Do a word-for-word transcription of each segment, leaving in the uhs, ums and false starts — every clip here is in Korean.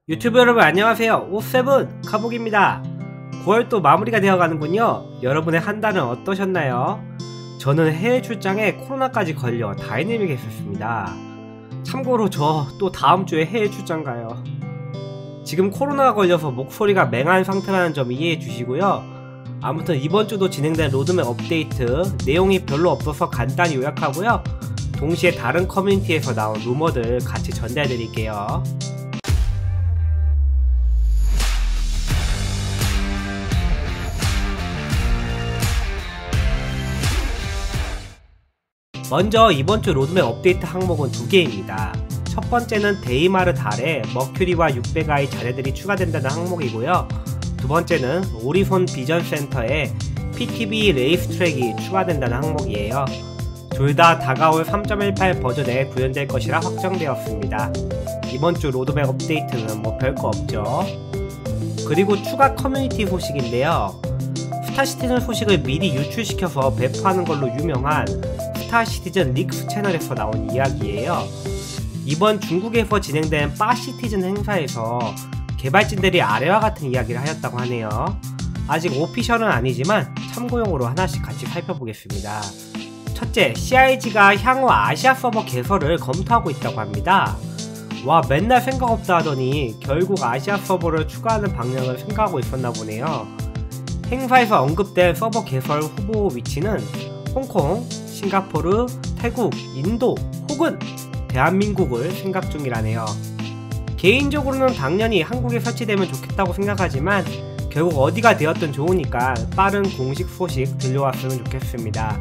유튜브 여러분 안녕하세요. 오세븐 카복입니다. 구월 또 마무리가 되어가는군요. 여러분의 한 달은 어떠셨나요? 저는 해외 출장에 코로나까지 걸려 다이내믹에 있었습니다. 참고로 저 또 다음주에 해외 출장 가요. 지금 코로나가 걸려서 목소리가 맹한 상태라는 점 이해해 주시고요. 아무튼 이번주도 진행된 로드맵 업데이트 내용이 별로 없어서 간단히 요약하고요. 동시에 다른 커뮤니티에서 나온 루머들 같이 전달해 드릴게요. 먼저 이번주 로드맵 업데이트 항목은 두 개입니다. 첫 번째는 데이마르 달에 머큐리와 육백아이 자네들이 추가된다는 항목이고요. 두 번째는 오리손 비전 센터에 피티비 레이스 트랙이 추가된다는 항목이에요. 둘 다 다가올 삼 점 일팔 버전에 구현될 것이라 확정되었습니다. 이번주 로드맵 업데이트는 뭐 별거 없죠. 그리고 추가 커뮤니티 소식인데요. 스타시티즌 소식을 미리 유출시켜서 배포하는 걸로 유명한 스타시티즌 릭스 채널에서 나온 이야기예요. 이번 중국에서 진행된 빠시티즌 행사에서 개발진들이 아래와 같은 이야기를 하였다고 하네요. 아직 오피셜은 아니지만 참고용으로 하나씩 같이 살펴보겠습니다. 첫째, 씨아이지가 향후 아시아 서버 개설을 검토하고 있다고 합니다. 와, 맨날 생각 없다 하더니 결국 아시아 서버를 추가하는 방향을 생각하고 있었나 보네요. 행사에서 언급된 서버 개설 후보 위치는 홍콩, 싱가포르, 태국, 인도 혹은 대한민국을 생각 중이라네요. 개인적으로는 당연히 한국에 설치되면 좋겠다고 생각하지만 결국 어디가 되었든 좋으니까 빠른 공식 소식 들려왔으면 좋겠습니다.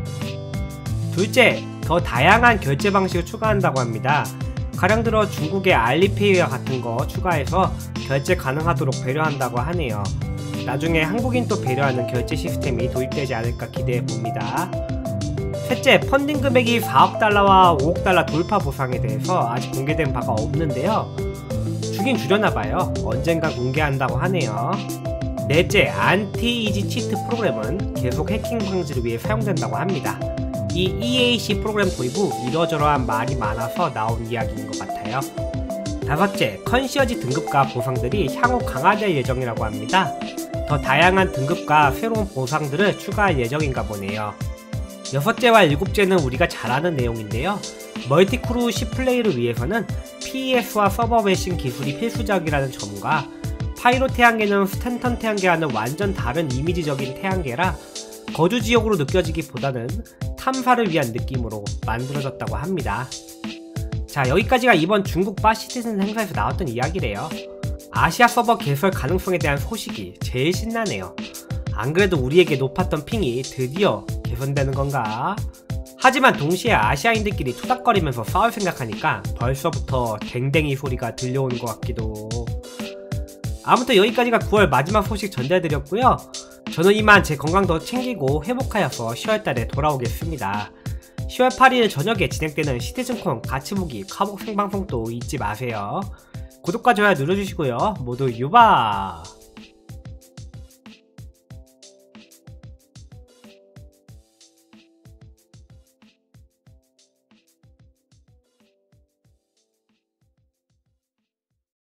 둘째, 더 다양한 결제 방식을 추가한다고 합니다. 가령 들어 중국의 알리페이와 같은 거 추가해서 결제 가능하도록 배려한다고 하네요. 나중에 한국인도 배려하는 결제 시스템이 도입되지 않을까 기대해봅니다. 셋째, 펀딩 금액이 사억 달러와 오억 달러 돌파 보상에 대해서 아직 공개된 바가 없는데요. 주긴 주려나봐요. 언젠가 공개한다고 하네요. 넷째, 안티-이지 치트 프로그램은 계속 해킹 방지를 위해 사용된다고 합니다. 이 이에이씨 프로그램 도입 후 이러저러한 말이 많아서 나온 이야기인 것 같아요. 다섯째, 컨시어지 등급과 보상들이 향후 강화될 예정이라고 합니다. 더 다양한 등급과 새로운 보상들을 추가할 예정인가 보네요. 여섯째와 일곱째는 우리가 잘 아는 내용인데요. 멀티크루 십 플레이를 위해서는 피이에스와 서버 메신 기술이 필수적이라는 점과 파이로 태양계는 스탠턴 태양계와는 완전 다른 이미지적인 태양계라 거주지역으로 느껴지기보다는 탐사를 위한 느낌으로 만들어졌다고 합니다. 자, 여기까지가 이번 중국 빠시티즌 행사에서 나왔던 이야기래요. 아시아 서버 개설 가능성에 대한 소식이 제일 신나네요. 안 그래도 우리에게 높았던 핑이 드디어 개선되는 건가? 하지만 동시에 아시아인들끼리 토닥거리면서 싸울 생각하니까 벌써부터 댕댕이 소리가 들려오는 것 같기도. 아무튼 여기까지가 구월 마지막 소식 전달드렸고요. 저는 이만 제 건강 더 챙기고 회복하여서 시월달에 돌아오겠습니다. 시월 팔일 저녁에 진행되는 시티즌콘 같이 보기 카복 생방송도 잊지 마세요. 구독과 좋아요 눌러주시고요. 모두 유바!